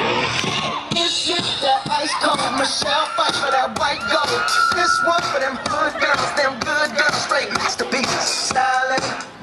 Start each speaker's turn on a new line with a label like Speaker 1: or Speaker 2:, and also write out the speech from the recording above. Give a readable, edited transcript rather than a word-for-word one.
Speaker 1: This shit that ice cold. Michelle fight for that white gold. This one for them hood girls, them good girls, straight masterpieces. Stylin'.